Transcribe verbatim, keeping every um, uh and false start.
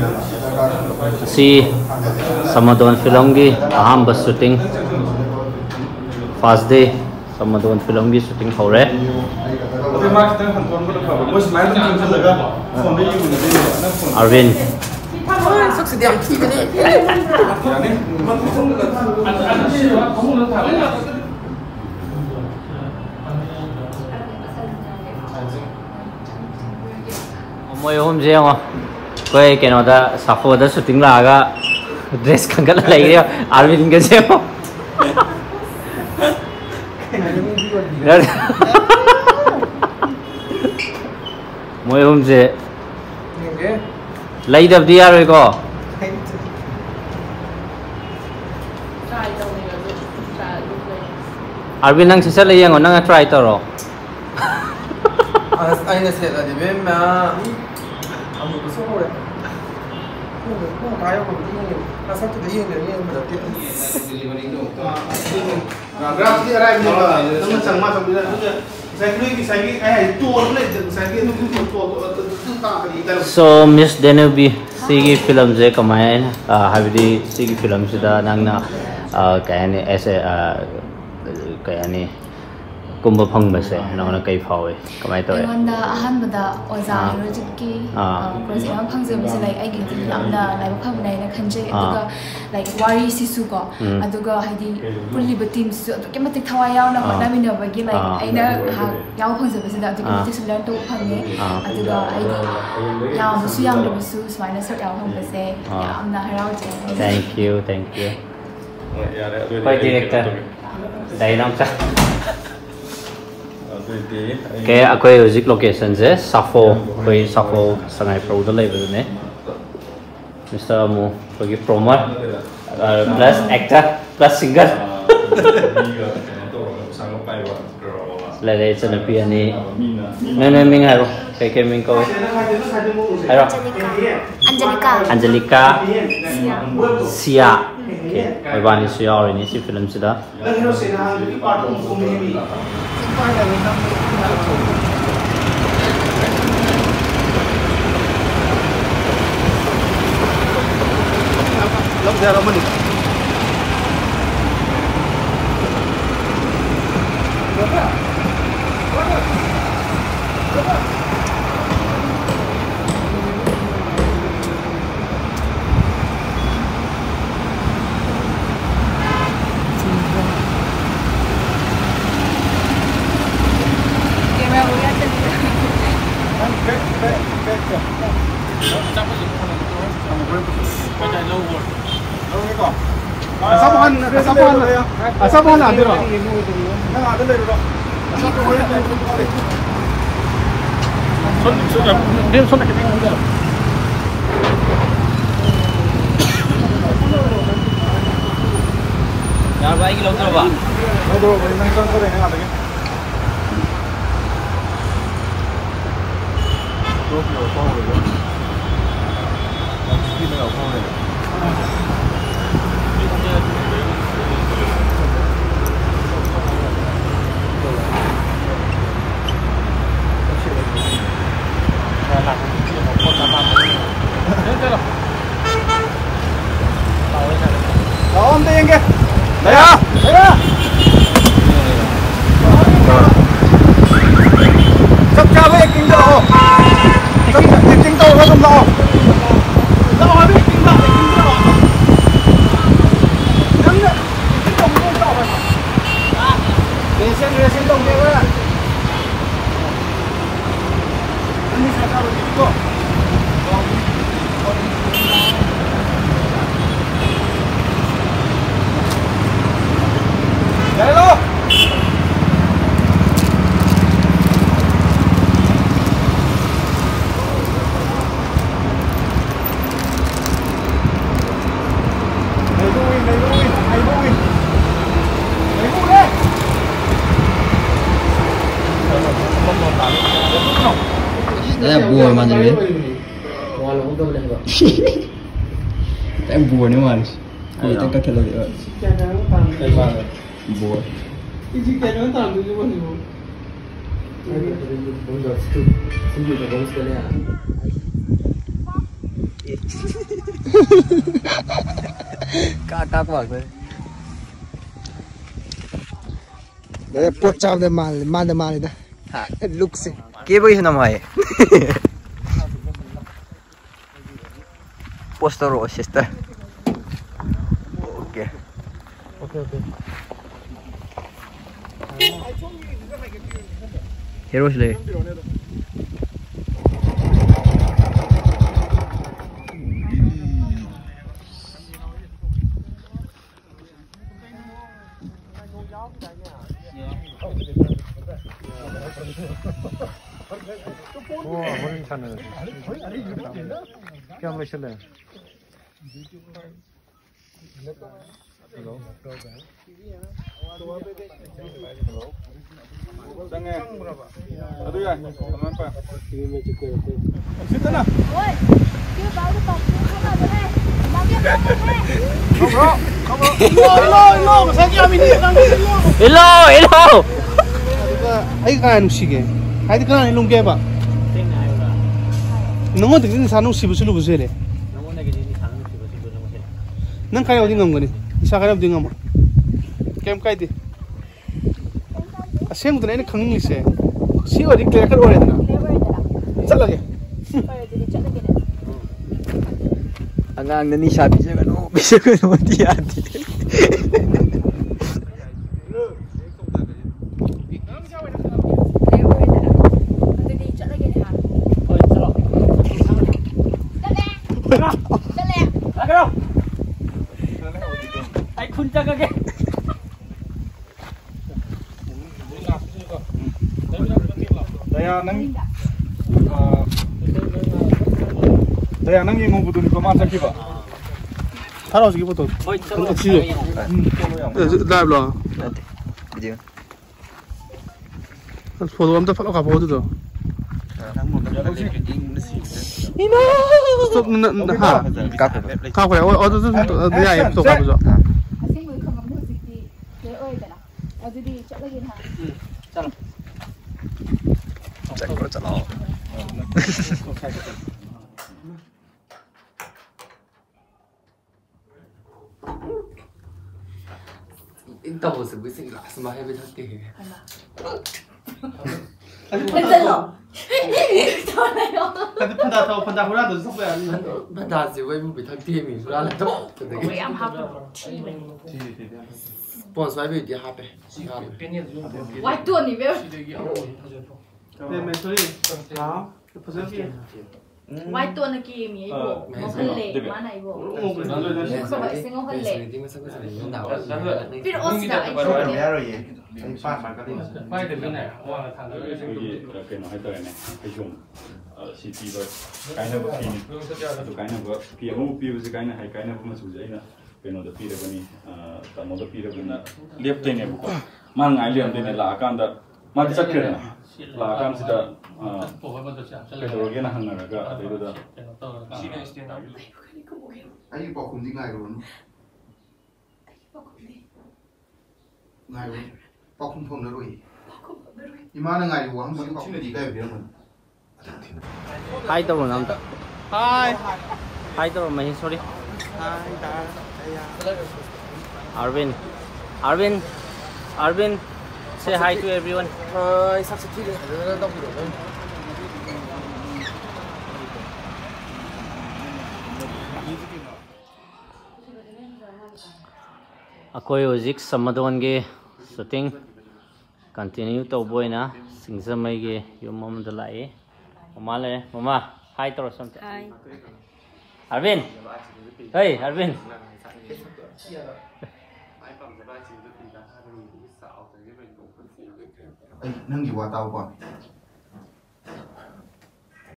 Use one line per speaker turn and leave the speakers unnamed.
Si Samadon film gi aham bas shooting first day Samadon film gi shooting hore Arvin Moi hôm giờ mà quay cái nó đã suffer đã shooting là cái dress khăn cái này đi Arvin cái gì không Moi hôm giờ lấy đập đi rồi co Arvin nang sisa lấy yang nang try taro
anh sẽ là gì bên mà ông có số rồi không có cái không có gì ta sắp tới yên rồi nhưng mà đầu tiên grab đi ra đây mà nó chẳng mà trong đây sai cái sai cái ai tuôn lên sai cái nó tuôn tuôn ta cái
So Miss Denubi sigi film je kamai habidi sigi film sida nang na cái này ese cái này kumba phang base na na kai phawe kamai to e
onda ahan bada oza Herojit ki project am phang je base like ai gi lamna lai phang nai na khanje aduga like wari sisu ko aduga haidi pulli ba team su to kema tik thawai yaw na hona min ba gi like aina ha yaw phang je base da aduga project su learn to phang ne aduga aidi yaw su yang do su smaina sort yaw phang base amna Herojit.
Thank you, thank you. Quay director dai nam cha cái aquay music location je Safo koi Safo sangai pro da lei bane Mister Mu koi promoter plus actor plus singer la le chana pi ani ne ne ming haro kai kai ming ko haro
Angelika
Angelika Sia okay bani Sia ori ni si film sida
Long dia ramai ni. Berapa? Berapa? Berapa? Samadon, Samadon, Samadon ada tak? Nah ada lagi tak? Son, son, dia son nak kena ada. Dah baik lagi tu apa? Ada, ada son kau dengar lagi. Dua kilo kau boleh. Kita nak kau boleh. Lawan tu yang ke? Daya, daya. Sắp cha với kinh độ, sắp kinh độ với không độ. Độ biết kinh độ, kinh độ. Nắm được, kinh độ không độ rồi. Để xem để xem đồng đều á. Anh đi sao sao rồi kinh độ. Đấy luôn. Lấy vui, lấy vui, lấy vui. Lấy vui đấy.
Đây là bùa mà gì vậy? Em bùa nữa mà. Bùa tất cả các loại rồi. Bùa. Các các bảo thôi. Đấy pot chào để mà mà để mà đấy. Ha, look see. Kia bây giờ nằm hay. Poster rồi sister. Okay. Okay okay. Herojit đây.
와, 머리 차네. क्या मशल है?
Sange. Aduh ya, teman Pak. Situ nah.
Oi, kêu báo cho tộc không vào đây. Mà kia không
Bro, kamu. Hello, hello, saya kira ini kan.
Hello, hello.
Ai kan nusi게. Hai di kan ilung ke Pak. Nongo de ni sanu sibu silu busere.
Nongo na gini ni sanu sibu sibu nongo sila.
Nang kaya odi ngam gani. Isa kaya odi ngam. Kem kai di. Asem tu ni khang ni se. Si odi clear kar ore na. Chal lage.
Angang na ni sabi siya ano, bisa ko naman di ati.
Ai khun chắc cái.
Daya nang Daya nang yang mau butuh kemana sakit Pak?
Taruh segi betul. Untuk sih. Dah belum.
Video.
Foto am tak follow kapal tu tu. Ino. Stop na na ha.
Kaku.
Kaku ya. Oh tu tu dia ya tu kaku tu.
Asyik boleh kamu musik di dia oi dah. Aduh di cak lagi ha.
Chalo.
Chalo chalo.
Anh tàu sự với sự lạ mà hay bị thất kì.
Anh真了。Thôi này không?
Tapi panda tahu panda hura tu sampai ani.
Bạn ta chỉ với bị thất kì mình ra là tốt.
Ôi em học được.
Bọn xoay bị đi hát đấy.
Quay tuần thì biết.
Đây mình sorry. Hả? Pasal gì?
Quay tuần là kia mi ibu. Mau khelle mana ibu? Không phải sinh không khelle. Biết ôn gì đấy.
Quay từ bên này.
cái nói tới này cái dùng xịt đi rồi cái nào cái này tụi cái nào cái phía hông phía dưới cái này hay cái nào cũng mà sụt dây nữa cái nào được phía được bên này tao nó được phía được bên này liệp tên này bukan mà ngay liệp tên này là cái đó mà đi chắc cái này là cái gì đó cái đầu cái nào hàng nào cái đấy đó
anh bỏ cùng đi ngay luôn ngay luôn bỏ cùng phòng nữa rồi 이만한 아이고 한 번에 막 네가 이러면
Hai tao nam ta.
Hai.
Hai tao mahi sorry.
Hai dah.
Arvin. Arvin. Arvin. Say hi to everyone.
Thôi, sắp xếp đi, nó đông đủ hơn.
Akoi Ojik Samadon ge shooting continue to boy na singzamai ge yumam dalai. Mama le mama hi to something. Hi. Arvin. Hey Arvin.
nâng gì qua tàu còn